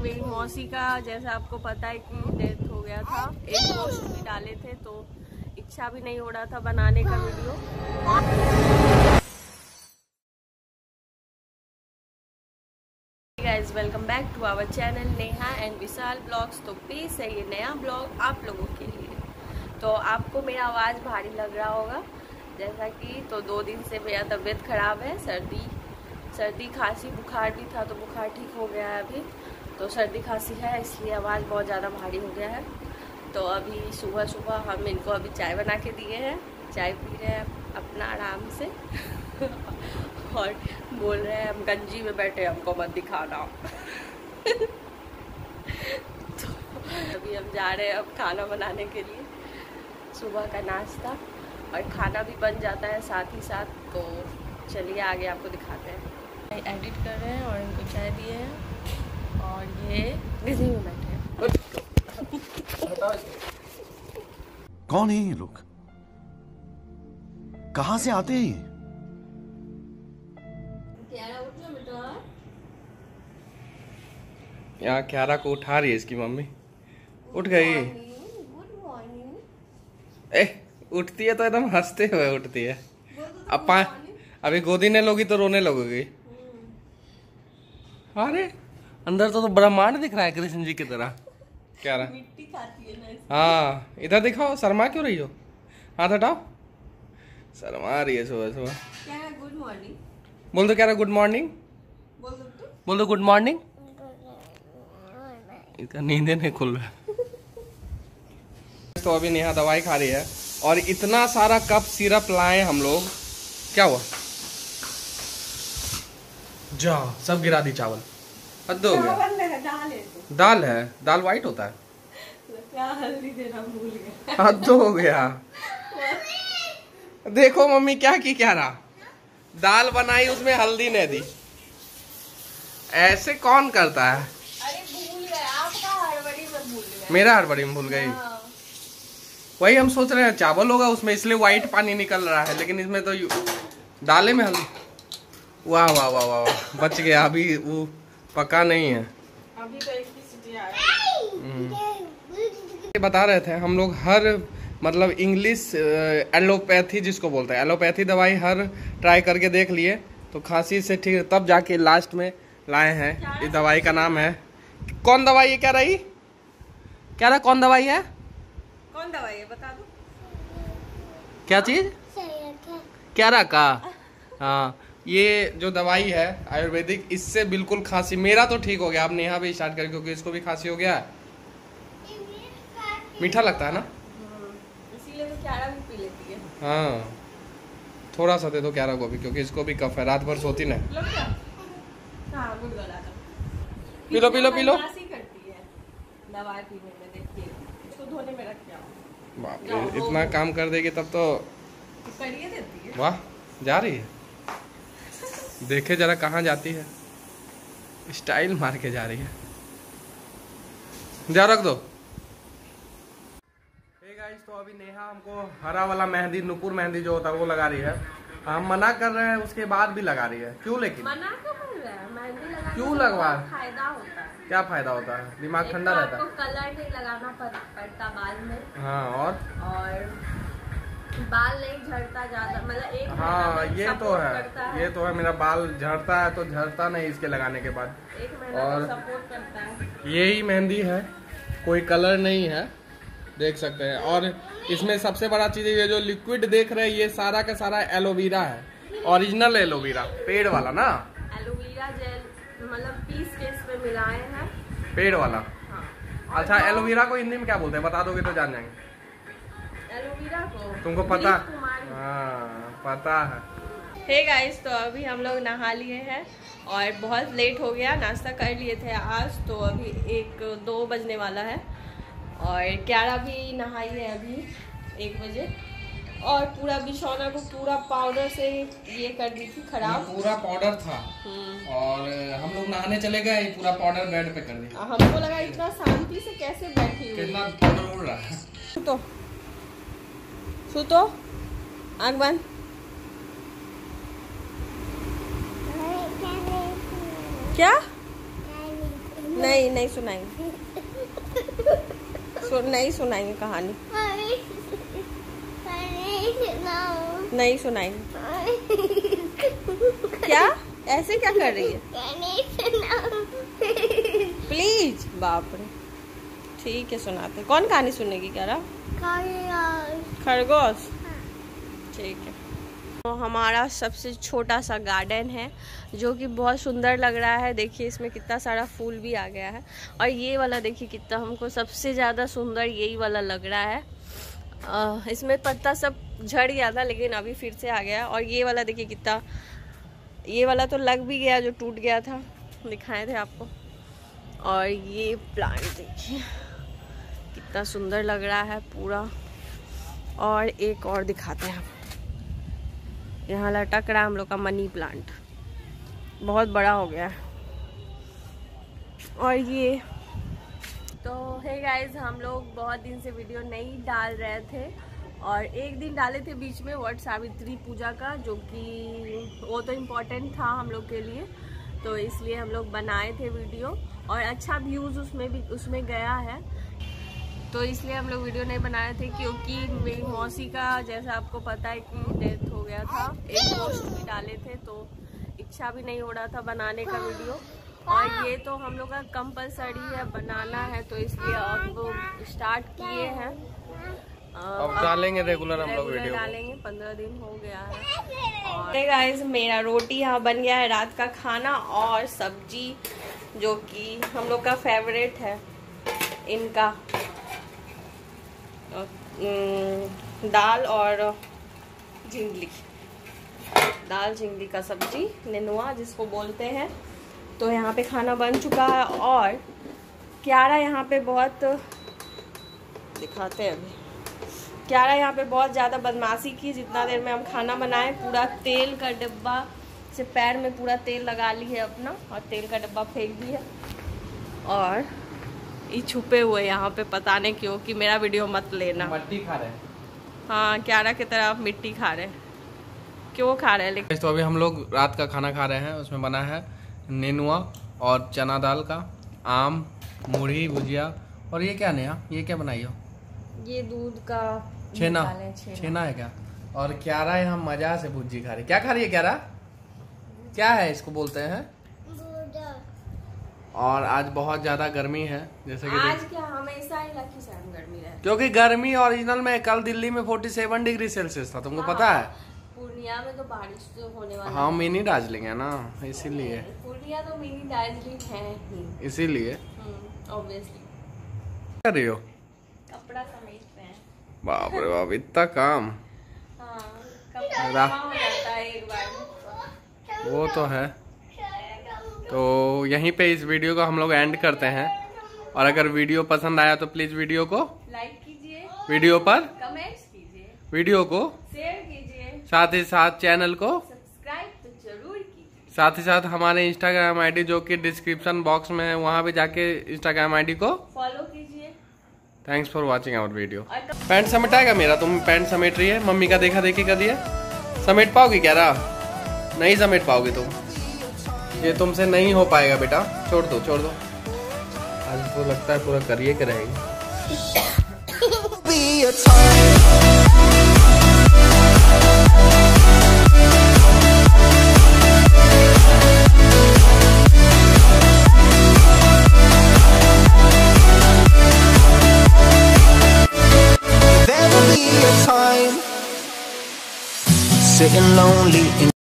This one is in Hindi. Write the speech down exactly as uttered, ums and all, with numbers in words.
मेरी मौसी का जैसा आपको पता है कि डेथ हो गया था। एक पोस्ट भी डाले थे तो इच्छा भी नहीं हो रहा था बनाने का video. Guys welcome back to our channel Neha and Vishal vlogs. तो प्लीज है ये नया ब्लॉग आप लोगों के लिए। तो आपको मेरा आवाज़ भारी लग रहा होगा जैसा कि, तो दो दिन से मेरा तबीयत खराब है। सर्दी सर्दी खांसी बुखार भी था तो बुखार ठीक हो गया है अभी। तो सर्दी खांसी है इसलिए आवाज़ बहुत ज़्यादा भारी हो गया है। तो अभी सुबह सुबह हम इनको अभी चाय बना के दिए हैं, चाय पी रहे हैं अपना आराम से और बोल रहे हैं हम गंजी में बैठे हमको मत दिखाना तो अभी हम जा रहे हैं अब खाना बनाने के लिए। सुबह का नाश्ता और खाना भी बन जाता है साथ ही साथ। तो चलिए आगे आपको दिखाते हैं। एडिट कर रहे हैं और इनको चाय दिए हैं और ये बिजी में बैठे हैं। कौन है ये लोग, कहाँ से आते हैं? यहाँ क्यारा को उठा रही है इसकी मम्मी। उठ गई? ए उठती है तो एकदम हंसते हुए उठती है। अब अभी गोदी ने लोगी तो रोने लगोगी। अरे अंदर तो, तो ब्रह्मांड दिख रहा है कृष्ण जी की तरह। क्या रहा? मिट्टी खाती है ना। हाँ इधर दिखाओ, शर्मा क्यों रही हो? हाथ हटाओ, शर्मा रही है सुबह सुबह। क्या है? गुड मॉर्निंग बोल दो। क्या रहा? गुड मॉर्निंग बोल दो। बोल दो गुड मॉर्निंग। इसका नींद नहीं खुल रहा। तो अभी नेहा दवाई खा रही है और इतना सारा कप सिरप लाए हम लोग। क्या हुआ? जा सब गिरा दी चावल। हद हो गया। दाल है तो। दाल है? दाल वाइट होता है क्या? हल्दी देना भूल गया। हद हो गया। देखो मम्मी क्या की क्या रहा, दाल बनाई उसमें हल्दी नहीं दी। ऐसे कौन करता है? अरे भूल गए, आपका हड़बड़ी में भूल गए। मेरा हड़बड़ी में भूल गई। हाँ। वही हम सोच रहे हैं चावल होगा उसमें इसलिए वाइट पानी निकल रहा है, लेकिन इसमें तो दाले में हल्दी। वाह वाह वाह वाह, बच गया। अभी वो पका नहीं है। अभी तो एक ही सीटी आ रही है। बता रहे थे हम लोग हर मतलब इंग्लिश एलोपैथी जिसको बोलते हैं, एलोपैथी दवाई हर ट्राई करके देख लिए तो खांसी से ठीक, तब जाके लास्ट में लाए हैं। इस दवाई का नाम है, कौन दवाई है? क्या रही? क्या रहा? कौन दवाई है? कौन दवाई है बता दो। क्या चीज? क्या रहा का? हाँ ये जो दवाई है आयुर्वेदिक, इससे बिल्कुल खांसी, मेरा तो ठीक हो गया। अब नेहा भी स्टार्ट कर क्योंकि इसको भी खांसी हो गया। मीठा लगता है ना, इसीलिए तो क्यारा भी पी लेती है। हाँ थोड़ा सा दे दो क्यारा को भी, क्योंकि इसको भी कफ है, रात भर सोती ना। पी लो पी लो पी लो। करती है दवाई पीने में, देखिए इसको धोने में रख के आओ। बाप रे, इतना काम कर देगी तब तो करिए देती है। वाह, जा रही है। देखे जरा कहाँ जाती है, स्टाइल मार के जा रही है। जा रख दो। हे गाइस, तो अभी नेहा हमको हरा वाला मेहंदी, नुपुर मेहंदी जो होता है वो लगा रही है। हम मना कर रहे हैं उसके बाद भी लगा रही है। क्यों? लेकिन मना क्यों कर रहे हैं? मेहंदी लगाने क्यों लगवा? फायदा होता है। क्या फायदा होता है? दिमाग ठंडा तो रहता है। आपको कलर नहीं लगाना पड़ता बाल में। हाँ और और बाल नहीं झड़ता ज्यादा, मतलब एक हाँ ये तो है, है ये तो है। मेरा बाल झड़ता है तो झड़ता नहीं इसके लगाने के बाद। एक महीना और तो सपोर्ट करता है। यही मेहंदी है, कोई कलर नहीं है, देख सकते हैं। और इसमें सबसे बड़ा चीज ये जो लिक्विड देख रहे हैं, ये सारा का सारा एलोवेरा है, ओरिजिनल एलोवेरा, पेड़ वाला ना। एलोवेरा जेल मतलब पीस के इसमें मिलाए हैं, पेड़ वाला। हाँ। अच्छा, एलोवेरा को हिंदी में क्या बोलते हैं बता दोगे तो जान जाएंगे। एलोवेरा को तुमको पता? हाँ पता है। हे गाइस, तो अभी हम लोग नहा लिए हैं और बहुत लेट हो गया, नाश्ता कर लिए थे आज, तो अभी एक दो बजने वाला है। और क्यारा भी नहाई है अभी एक बजे, और पूरा बिछौना को पूरा पाउडर से ये कर दी थी खराब। पूरा पाउडर था और हम लोग नहाने चले गए, पूरा पाउडर बेड पे कर दिया। हमको लगा इतना शांति से कैसे बैठी हुई। कितना पाउडर उड़ रहा है। सुतो सुतो, आँख बंद। क्या नहीं नहीं सुनाएंगे, सु, नहीं सुनाएंगे कहानी, नहीं सुनाएंगे। क्या ऐसे क्या कर रही है? प्लीज, बाप रे। ठीक है सुनाते। कौन कहानी सुनेगी कह रहा? खरगोश। ठीक है। तो हमारा सबसे छोटा सा गार्डन है जो कि बहुत सुंदर लग रहा है। देखिए इसमें कितना सारा फूल भी आ गया है। और ये वाला देखिए कितना, हमको सबसे ज़्यादा सुंदर यही वाला लग रहा है। आ, इसमें पत्ता सब झड़ गया था लेकिन अभी फिर से आ गया। और ये वाला देखिए कितना, ये वाला तो लग भी गया जो टूट गया था, दिखाए थे आपको। और ये प्लांट देखिए कितना सुंदर लग रहा है पूरा। और एक और दिखाते हैं, यहाँ लटक रहा है हम लोग का मनी प्लांट, बहुत बड़ा हो गया है। और ये तो है गाइज, हम लोग बहुत दिन से वीडियो नहीं डाल रहे थे और एक दिन डाले थे बीच में वट सावित्री पूजा का, जो कि वो तो इम्पोर्टेंट था हम लोग के लिए, तो इसलिए हम लोग बनाए थे वीडियो और अच्छा व्यूज़ उसमें भी उसमें गया है, तो इसलिए हम लोग वीडियो नहीं बनाए थे। क्योंकि मेरी मौसी का जैसा आपको पता है कि डेथ हो गया था, एक पोस्ट भी डाले थे तो इच्छा भी नहीं हो रहा था बनाने का वीडियो। और ये तो हम लोग का कंपलसरी है, बनाना है, तो इसलिए अब स्टार्ट किए हैं। अब डालेंगे रेगुलर हम लोग वीडियो डालेंगे, पंद्रह दिन हो गया है। और गाइस मेरा रोटी यहाँ बन गया है, रात का खाना और सब्जी जो कि हम लोग का फेवरेट है इनका, दाल और झिंगली, दाल झिंगली का सब्जी, नेनुआ जिसको बोलते हैं। तो यहाँ पे खाना बन चुका है और क्यारा यहाँ पे बहुत दिखाते हैं अभी, क्यारा यहाँ पे बहुत ज़्यादा बदमाशी की। जितना देर में हम खाना बनाए पूरा तेल का डिब्बा से पैर में पूरा तेल लगा ली है अपना और तेल का डिब्बा फेंक दिया। और ये छुपे हुए यहाँ पे, पता नहीं क्यों, कि मेरा वीडियो मत लेना। मिट्टी खा रहे हैं। हाँ, क्यारा की तरह आप मिट्टी खा रहे हैं, क्यों खा रहे हैं? लेकिन तो अभी हम लोग रात का खाना खा रहे हैं, उसमें बना है नेनुआ और चना दाल का, आम, मूढ़ी, भुजिया। और ये क्या नया, ये क्या बनाई हो? ये दूध का छेना, छेना, छेना है क्या? और क्यारा यहाँ मजा से भुजी खा रही। क्या खा रही है क्यारा? क्या है इसको बोलते हैं? और आज बहुत ज्यादा गर्मी है, जैसे कि आज क्या हमेशा ही लखीसराय गर्मी रहती है, क्योंकि गर्मी ओरिजिनल में कल दिल्ली में सैंतालीस डिग्री सेल्सियस था, तुमको पता है? पूर्णिया में तो बारिश तो होने वाली। हाँ, मिनी दार्जिलिंग है ना, इसीलिए। पूर्णिया तो मिनी दार्जिलिंग है ही, इसीलिए ऑब्वियसली। कर रही हो? कपड़ा समेट रहे हैं। बाप रे बाप, इतना काम। हाँ, कपड़ा जमा हो जाता है एक बार। वो तो है। तो यहीं पे इस वीडियो को हम लोग एंड करते हैं। और अगर वीडियो पसंद आया तो प्लीज वीडियो को लाइक कीजिए, वीडियो पर कमेंट्स कीजिए, वीडियो को शेयर कीजिए, साथ ही साथ चैनल को सब्सक्राइब तो जरूर कीजिए। साथ ही साथ हमारे इंस्टाग्राम आईडी जो कि डिस्क्रिप्शन बॉक्स में है, वहाँ भी जाके इंस्टाग्राम आईडी को फॉलो कीजिए। Thanks for watching our video. Pant समेटाएगा मेरा? तुम पैंट समेट रही है, मम्मी का देखा देखी कर दिया। समेट पाओगी क्या रहा? नहीं समेट पाओगी तुम, ये तुमसे नहीं हो पाएगा बेटा, छोड़ दो छोड़ दो। आज तो लगता है पूरा करिए के रहेगी। Sitting lonely in